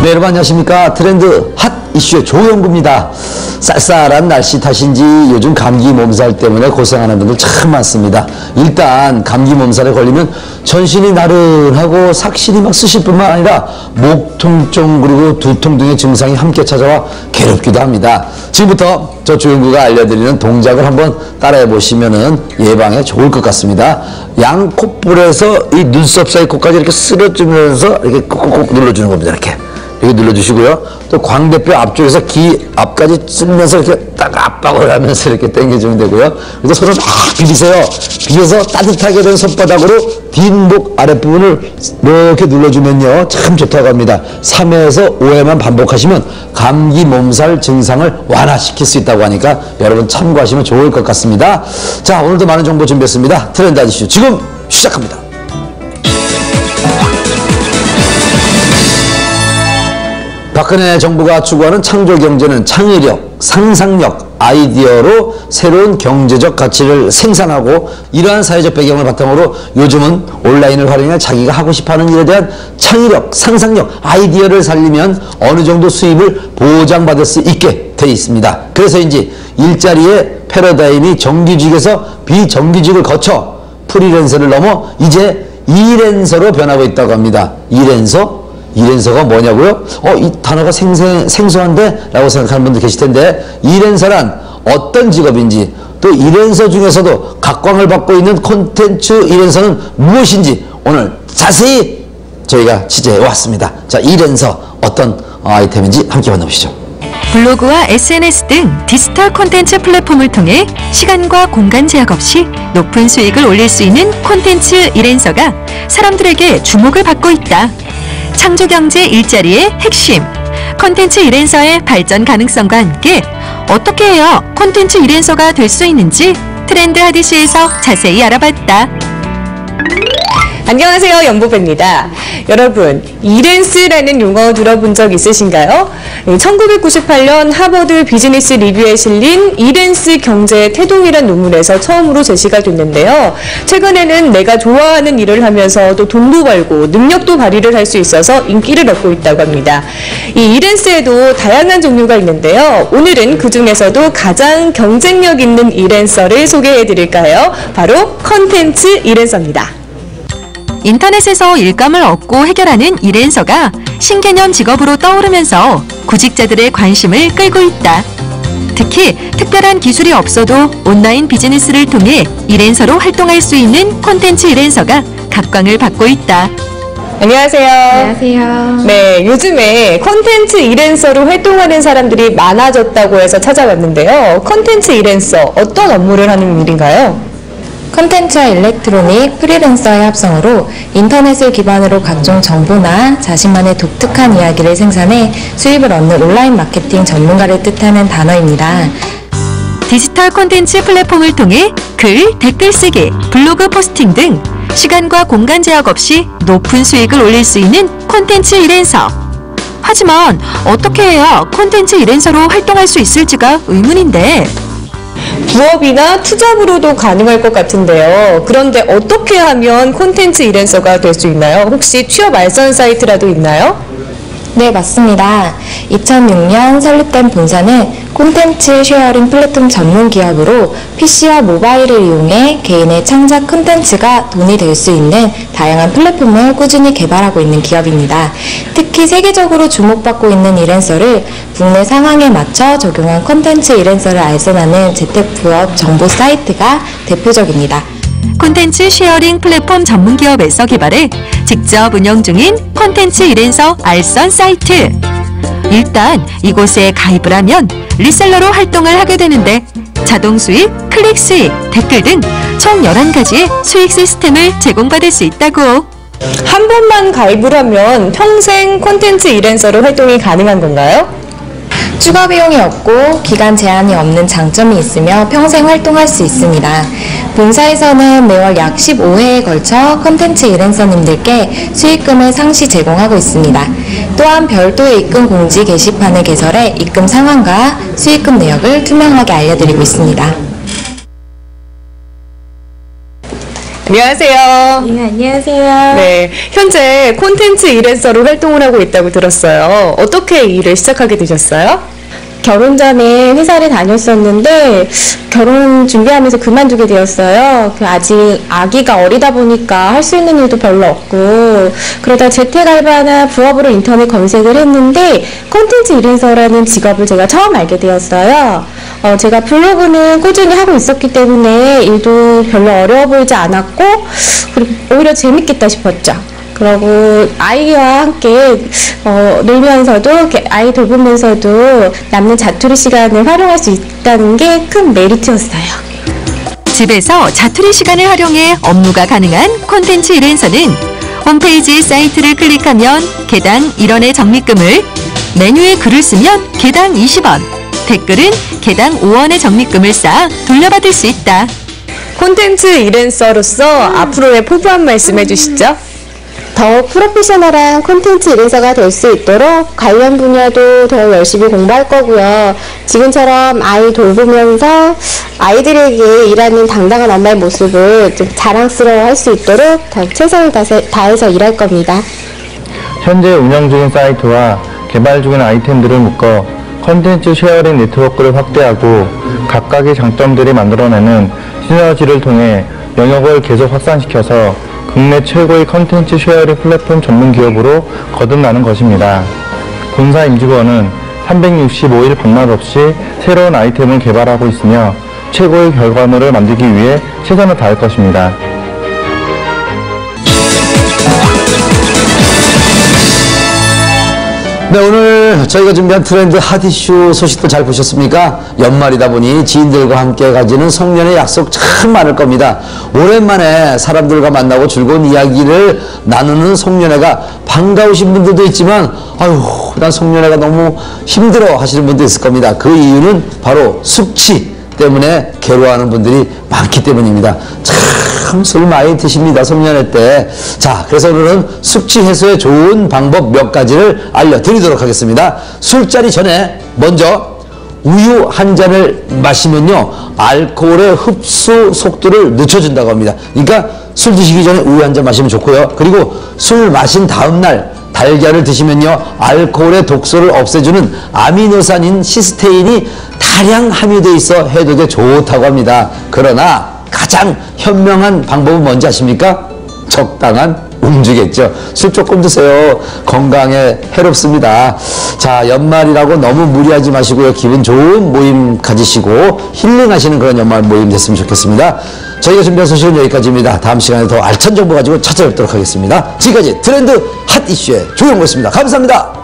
네, 여러분 안녕하십니까. 트렌드 핫 이슈의 조영구입니다. 쌀쌀한 날씨 탓인지 요즘 감기 몸살 때문에 고생하는 분들 참 많습니다. 일단 감기 몸살에 걸리면 전신이 나른하고 삭신이 막 쑤실 뿐만 아니라 목 통증 그리고 두통 등의 증상이 함께 찾아와 괴롭기도 합니다. 지금부터 저 조영구가 알려드리는 동작을 한번 따라해 보시면은 예방에 좋을 것 같습니다. 양 콧볼에서 이 눈썹 사이 코까지 이렇게 쓸어주면서 이렇게 꾹꾹꾹 눌러주는 겁니다. 이렇게 눌러주시고요. 또 광대뼈 앞쪽에서 귀 앞까지 쓸면서 이렇게 딱 압박을 하면서 이렇게 당겨주면 되고요. 그래서 손을 막 비비세요. 비벼서 따뜻하게 된 손바닥으로 뒷목 아랫부분을 이렇게 눌러주면요. 참 좋다고 합니다. 3회에서 5회만 반복하시면 감기 몸살 증상을 완화시킬 수 있다고 하니까 여러분 참고하시면 좋을 것 같습니다. 자, 오늘도 많은 정보 준비했습니다. 트렌드 이슈 지금 시작합니다. 박근혜 정부가 추구하는 창조경제는 창의력, 상상력, 아이디어로 새로운 경제적 가치를 생산하고 이러한 사회적 배경을 바탕으로 요즘은 온라인을 활용해 자기가 하고 싶어하는 일에 대한 창의력, 상상력, 아이디어를 살리면 어느 정도 수입을 보장받을 수 있게 돼 있습니다. 그래서인지 일자리의 패러다임이 정규직에서 비정규직을 거쳐 프리랜서를 넘어 이제 이랜서로 변하고 있다고 합니다. 이랜서가 뭐냐고요? 이 단어가 생소한데? 라고 생각하는 분들 계실 텐데, 이랜서란 어떤 직업인지, 또 이랜서 중에서도 각광을 받고 있는 콘텐츠 이랜서는 무엇인지 오늘 자세히 저희가 취재해 왔습니다. 자, 이랜서 어떤 아이템인지 함께 만나보시죠. 블로그와 SNS 등 디지털 콘텐츠 플랫폼을 통해 시간과 공간 제약 없이 높은 수익을 올릴 수 있는 콘텐츠 이랜서가 사람들에게 주목을 받고 있다. 창조경제 일자리의 핵심, 콘텐츠 이랜서의 발전 가능성과 함께 어떻게 해야 콘텐츠 이랜서가 될 수 있는지 트렌드 핫이슈에서 자세히 알아봤다. 안녕하세요, 연보배입니다. 여러분, 이랜스라는 용어 들어본 적 있으신가요? 1998년 하버드 비즈니스 리뷰에 실린 이랜스 경제의 태동이란 논문에서 처음으로 제시가 됐는데요. 최근에는 내가 좋아하는 일을 하면서 또 돈도 벌고 능력도 발휘를 할 수 있어서 인기를 얻고 있다고 합니다. 이 이랜스에도 다양한 종류가 있는데요. 오늘은 그 중에서도 가장 경쟁력 있는 이랜서를 소개해 드릴까요? 바로 컨텐츠 이랜서입니다. 인터넷에서 일감을 얻고 해결하는 이랜서가 신개념 직업으로 떠오르면서 구직자들의 관심을 끌고 있다. 특히 특별한 기술이 없어도 온라인 비즈니스를 통해 이랜서로 활동할 수 있는 콘텐츠 이랜서가 각광을 받고 있다. 안녕하세요. 안녕하세요. 네, 요즘에 콘텐츠 이랜서로 활동하는 사람들이 많아졌다고 해서 찾아봤는데요. 콘텐츠 이랜서, 어떤 업무를 하는 일인가요? 콘텐츠와 일렉트로닉, 프리랜서의 합성으로 인터넷을 기반으로 각종 정보나 자신만의 독특한 이야기를 생산해 수입을 얻는 온라인 마케팅 전문가를 뜻하는 단어입니다. 디지털 콘텐츠 플랫폼을 통해 글, 댓글 쓰기, 블로그 포스팅 등 시간과 공간 제약 없이 높은 수익을 올릴 수 있는 콘텐츠 이랜서. 하지만 어떻게 해야 콘텐츠 이랜서로 활동할 수 있을지가 의문인데, 부업이나 투잡으로도 가능할 것 같은데요. 그런데 어떻게 하면 콘텐츠 이랜서가 될 수 있나요? 혹시 취업 알선 사이트라도 있나요? 네, 맞습니다. 2006년 설립된 본사는 콘텐츠 쉐어링 플랫폼 전문 기업으로 PC와 모바일을 이용해 개인의 창작 콘텐츠가 돈이 될 수 있는 다양한 플랫폼을 꾸준히 개발하고 있는 기업입니다. 특히 세계적으로 주목받고 있는 이랜서를 국내 상황에 맞춰 적용한 콘텐츠 이랜서를 알선하는 재택부업 정보 사이트가 대표적입니다. 콘텐츠 쉐어링 플랫폼 전문 기업에서 개발해 직접 운영 중인 콘텐츠 이랜서 알선 사이트. 일단 이곳에 가입을 하면 리셀러로 활동을 하게 되는데 자동 수익, 클릭 수익, 댓글 등 총 11가지의 수익 시스템을 제공받을 수 있다고. 한 번만 가입을 하면 평생 콘텐츠 이랜서로 활동이 가능한 건가요? 추가 비용이 없고 기간 제한이 없는 장점이 있으며 평생 활동할 수 있습니다. 본사에서는 매월 약 15회에 걸쳐 콘텐츠 이랜서님들께 수익금을 상시 제공하고 있습니다. 또한 별도의 입금 공지 게시판을 개설해 입금 상황과 수익금 내역을 투명하게 알려드리고 있습니다. 안녕하세요. 네, 안녕하세요. 네, 현재 콘텐츠 이랜서로 활동을 하고 있다고 들었어요. 어떻게 이 일을 시작하게 되셨어요? 결혼 전에 회사를 다녔었는데 결혼 준비하면서 그만두게 되었어요. 아직 아기가 어리다 보니까 할 수 있는 일도 별로 없고 그러다 재택 알바나 부업으로 인터넷 검색을 했는데 콘텐츠 이랜서라는 직업을 제가 처음 알게 되었어요. 제가 블로그는 꾸준히 하고 있었기 때문에 일도 별로 어려워 보이지 않았고 그리고 오히려 재밌겠다 싶었죠. 그리고 아이와 함께 놀면서도 아이 돌보면서도 남는 자투리 시간을 활용할 수 있다는 게 큰 메리트였어요. 집에서 자투리 시간을 활용해 업무가 가능한 콘텐츠 이랜서는 홈페이지 사이트를 클릭하면 개당 1원의 적립금을, 메뉴에 글을 쓰면 개당 20원, 댓글은 개당 5원의 적립금을 쌓아 돌려받을 수 있다. 콘텐츠 이랜서로서 앞으로의 포부 한 말씀 해주시죠. 더욱 프로페셔널한 콘텐츠 이랜서가 될 수 있도록 관련 분야도 더 열심히 공부할 거고요. 지금처럼 아이 돌보면서 아이들에게 일하는 당당한 엄마의 모습을 좀 자랑스러워할 수 있도록 더 최선을 다해서 일할 겁니다. 현재 운영 중인 사이트와 개발 중인 아이템들을 묶어 콘텐츠 쉐어링 네트워크를 확대하고 각각의 장점들이 만들어내는 시너지를 통해 영역을 계속 확산시켜서 국내 최고의 콘텐츠 쉐어링 플랫폼 전문 기업으로 거듭나는 것입니다. 본사 임직원은 365일 밤낮 없이 새로운 아이템을 개발하고 있으며 최고의 결과물을 만들기 위해 최선을 다할 것입니다. 네, 오늘 저희가 준비한 트렌드 핫 이슈 소식도 잘 보셨습니까? 연말이다 보니 지인들과 함께 가지는 송년회 약속 참 많을 겁니다. 오랜만에 사람들과 만나고 즐거운 이야기를 나누는 송년회가 반가우신 분들도 있지만 아유, 난 송년회가 너무 힘들어 하시는 분도 있을 겁니다. 그 이유는 바로 숙취 때문에 괴로워하는 분들이 많기 때문입니다. 참 술 많이 드십니다, 송년회 때. 자, 그래서 오늘은 숙취 해소에 좋은 방법 몇 가지를 알려드리도록 하겠습니다. 술자리 전에 먼저 우유 한 잔을 마시면요, 알코올의 흡수 속도를 늦춰준다고 합니다. 그러니까 술 드시기 전에 우유 한 잔 마시면 좋고요. 그리고 술 마신 다음날 달걀을 드시면요, 알코올의 독소를 없애주는 아미노산인 시스테인이 다량 함유되어 있어 해독에 좋다고 합니다. 그러나 가장 현명한 방법은 뭔지 아십니까? 적당한 음주겠죠. 술 조금 드세요. 건강에 해롭습니다. 자, 연말이라고 너무 무리하지 마시고요. 기분 좋은 모임 가지시고 힐링하시는 그런 연말 모임 됐으면 좋겠습니다. 저희가 준비한 소식은 여기까지입니다. 다음 시간에 더 알찬 정보 가지고 찾아뵙도록 하겠습니다. 지금까지 트렌드 핫 이슈의 조영구였습니다. 감사합니다.